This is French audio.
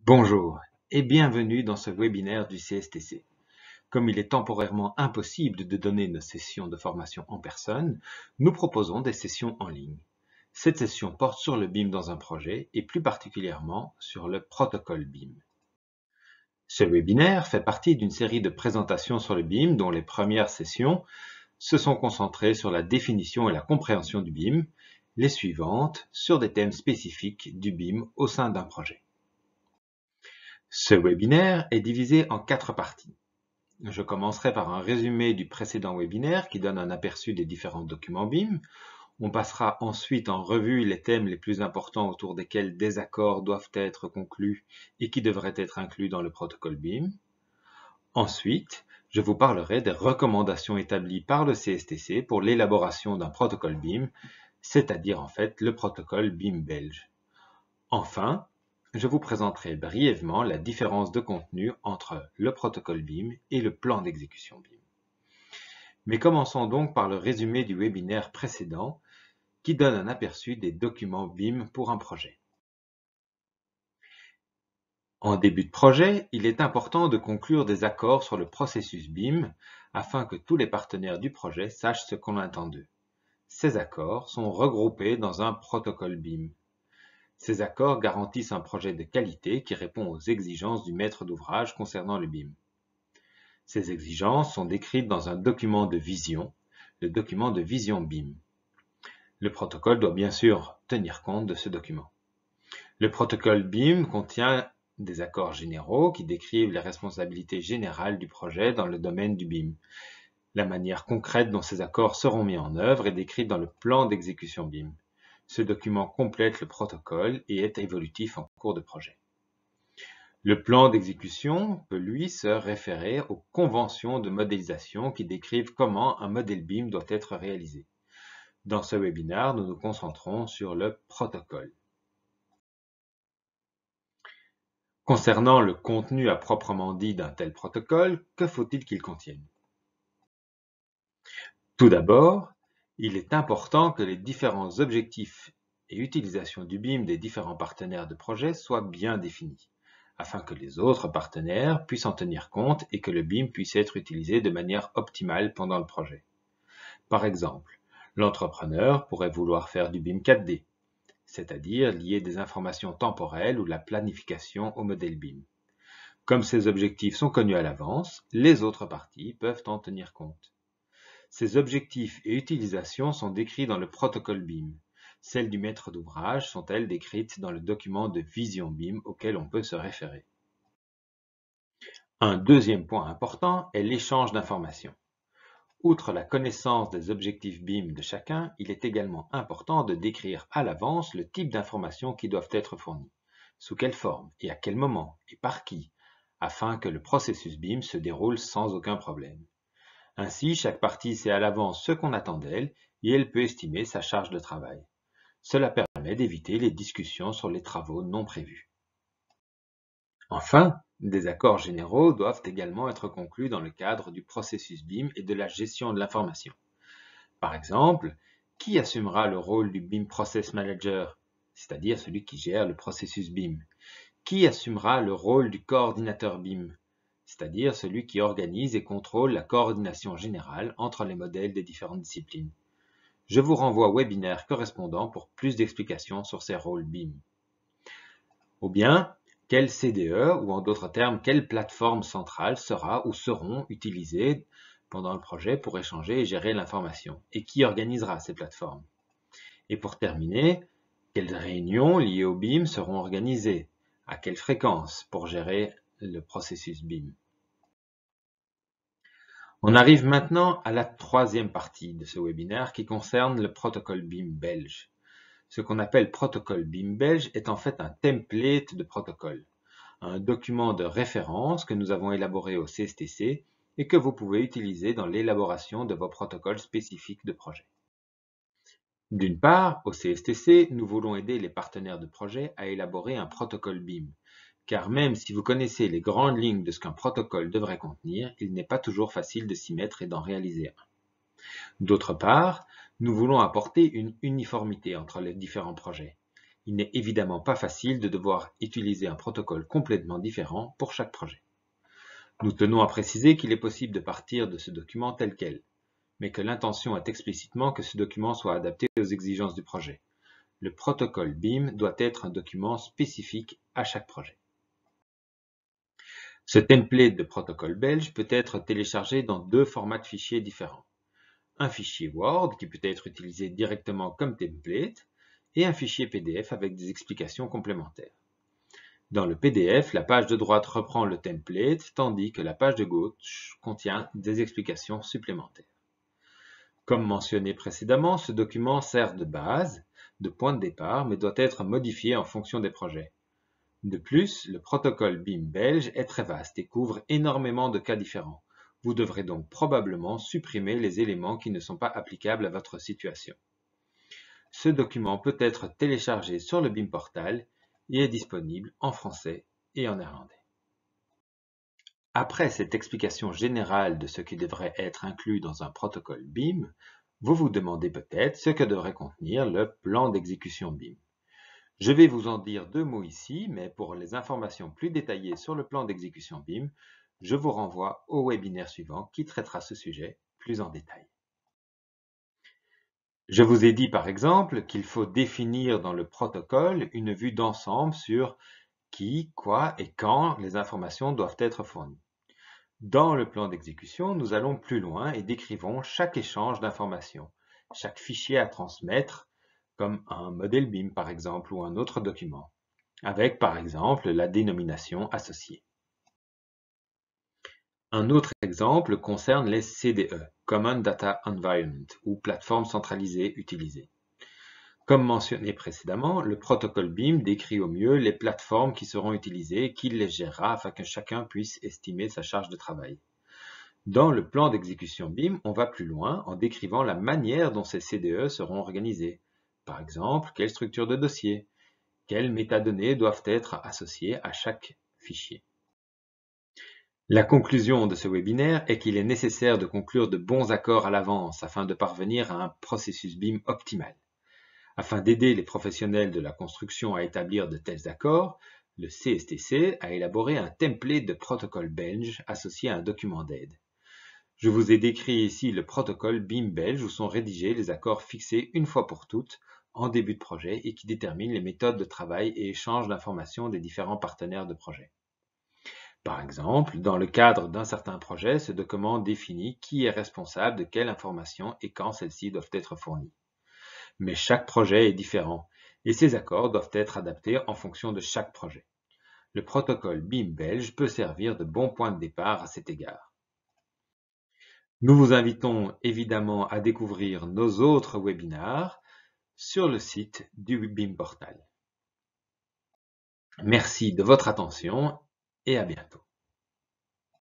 Bonjour et bienvenue dans ce webinaire du CSTC. Comme il est temporairement impossible de donner nos sessions de formation en personne, nous proposons des sessions en ligne. Cette session porte sur le BIM dans un projet et plus particulièrement sur le protocole BIM. Ce webinaire fait partie d'une série de présentations sur le BIM dont les premières sessions se sont concentrées sur la définition et la compréhension du BIM, les suivantes sur des thèmes spécifiques du BIM au sein d'un projet. Ce webinaire est divisé en 4 parties. Je commencerai par un résumé du précédent webinaire qui donne un aperçu des différents documents BIM. On passera ensuite en revue les thèmes les plus importants autour desquels des accords doivent être conclus et qui devraient être inclus dans le protocole BIM. Ensuite, je vous parlerai des recommandations établies par le CSTC pour l'élaboration d'un protocole BIM, c'est-à-dire en fait le protocole BIM belge. Enfin, je vous présenterai brièvement la différence de contenu entre le protocole BIM et le plan d'exécution BIM. Mais commençons donc par le résumé du webinaire précédent qui donne un aperçu des documents BIM pour un projet. En début de projet, il est important de conclure des accords sur le processus BIM afin que tous les partenaires du projet sachent ce qu'on attend d'eux. Ces accords sont regroupés dans un protocole BIM. Ces accords garantissent un projet de qualité qui répond aux exigences du maître d'ouvrage concernant le BIM. Ces exigences sont décrites dans un document de vision, le document de vision BIM. Le protocole doit bien sûr tenir compte de ce document. Le protocole BIM contient des accords généraux qui décrivent les responsabilités générales du projet dans le domaine du BIM. La manière concrète dont ces accords seront mis en œuvre est décrite dans le plan d'exécution BIM. Ce document complète le protocole et est évolutif en cours de projet. Le plan d'exécution peut, lui, se référer aux conventions de modélisation qui décrivent comment un modèle BIM doit être réalisé. Dans ce webinaire, nous nous concentrons sur le protocole. Concernant le contenu à proprement dit d'un tel protocole, que faut-il qu'il contienne? Tout d'abord, il est important que les différents objectifs et utilisations du BIM des différents partenaires de projet soient bien définis, afin que les autres partenaires puissent en tenir compte et que le BIM puisse être utilisé de manière optimale pendant le projet. Par exemple, l'entrepreneur pourrait vouloir faire du BIM 4D, c'est-à-dire lier des informations temporelles ou la planification au modèle BIM. Comme ces objectifs sont connus à l'avance, les autres parties peuvent en tenir compte. Ces objectifs et utilisations sont décrits dans le protocole BIM. Celles du maître d'ouvrage sont-elles décrites dans le document de vision BIM auquel on peut se référer. Un deuxième point important est l'échange d'informations. Outre la connaissance des objectifs BIM de chacun, il est également important de décrire à l'avance le type d'informations qui doivent être fournies, sous quelle forme et à quel moment et par qui, afin que le processus BIM se déroule sans aucun problème. Ainsi, chaque partie sait à l'avance ce qu'on attend d'elle et elle peut estimer sa charge de travail. Cela permet d'éviter les discussions sur les travaux non prévus. Enfin, des accords généraux doivent également être conclus dans le cadre du processus BIM et de la gestion de l'information. Par exemple, qui assumera le rôle du BIM Process Manager, c'est-à-dire celui qui gère le processus BIM? Qui assumera le rôle du coordinateur BIM, c'est-à-dire celui qui organise et contrôle la coordination générale entre les modèles des différentes disciplines? Je vous renvoie au webinaire correspondant pour plus d'explications sur ces rôles BIM. Ou bien, quel CDE, ou en d'autres termes, quelle plateforme centrale sera ou seront utilisées pendant le projet pour échanger et gérer l'information, et qui organisera ces plateformes? Et pour terminer, quelles réunions liées au BIM seront organisées? À quelle fréquence pour gérer le processus BIM? On arrive maintenant à la troisième partie de ce webinaire qui concerne le protocole BIM belge. Ce qu'on appelle protocole BIM belge est en fait un template de protocole, un document de référence que nous avons élaboré au CSTC et que vous pouvez utiliser dans l'élaboration de vos protocoles spécifiques de projet. D'une part, au CSTC, nous voulons aider les partenaires de projet à élaborer un protocole BIM, car même si vous connaissez les grandes lignes de ce qu'un protocole devrait contenir, il n'est pas toujours facile de s'y mettre et d'en réaliser un. D'autre part, nous voulons apporter une uniformité entre les différents projets. Il n'est évidemment pas facile de devoir utiliser un protocole complètement différent pour chaque projet. Nous tenons à préciser qu'il est possible de partir de ce document tel quel, mais que l'intention est explicitement que ce document soit adapté aux exigences du projet. Le protocole BIM doit être un document spécifique à chaque projet. Ce template de protocole belge peut être téléchargé dans deux formats de fichiers différents. Un fichier Word qui peut être utilisé directement comme template et un fichier PDF avec des explications complémentaires. Dans le PDF, la page de droite reprend le template tandis que la page de gauche contient des explications supplémentaires. Comme mentionné précédemment, ce document sert de base, de point de départ, mais doit être modifié en fonction des projets. De plus, le protocole BIM belge est très vaste et couvre énormément de cas différents. Vous devrez donc probablement supprimer les éléments qui ne sont pas applicables à votre situation. Ce document peut être téléchargé sur le BIM portal et est disponible en français et en néerlandais. Après cette explication générale de ce qui devrait être inclus dans un protocole BIM, vous vous demandez peut-être ce que devrait contenir le plan d'exécution BIM. Je vais vous en dire deux mots ici, mais pour les informations plus détaillées sur le plan d'exécution BIM, je vous renvoie au webinaire suivant qui traitera ce sujet plus en détail. Je vous ai dit par exemple qu'il faut définir dans le protocole une vue d'ensemble sur qui, quoi et quand les informations doivent être fournies. Dans le plan d'exécution, nous allons plus loin et décrivons chaque échange d'informations, chaque fichier à transmettre, comme un modèle BIM par exemple ou un autre document, avec par exemple la dénomination associée. Un autre exemple concerne les CDE, Common Data Environment, ou plateforme centralisée utilisée. Comme mentionné précédemment, le protocole BIM décrit au mieux les plateformes qui seront utilisées et qui les gérera afin que chacun puisse estimer sa charge de travail. Dans le plan d'exécution BIM, on va plus loin en décrivant la manière dont ces CDE seront organisés. Par exemple, quelle structure de dossier, quelles métadonnées doivent être associées à chaque fichier. La conclusion de ce webinaire est qu'il est nécessaire de conclure de bons accords à l'avance afin de parvenir à un processus BIM optimal. Afin d'aider les professionnels de la construction à établir de tels accords, le CSTC a élaboré un template de protocole belge associé à un document d'aide. Je vous ai décrit ici le protocole BIM belge où sont rédigés les accords fixés une fois pour toutes en début de projet et qui déterminent les méthodes de travail et échange d'informations des différents partenaires de projet. Par exemple, dans le cadre d'un certain projet, ce document définit qui est responsable de quelle information et quand celles-ci doivent être fournies. Mais chaque projet est différent et ces accords doivent être adaptés en fonction de chaque projet. Le protocole BIM belge peut servir de bon point de départ à cet égard. Nous vous invitons évidemment à découvrir nos autres webinaires sur le site du BIM Portal. Merci de votre attention et à bientôt.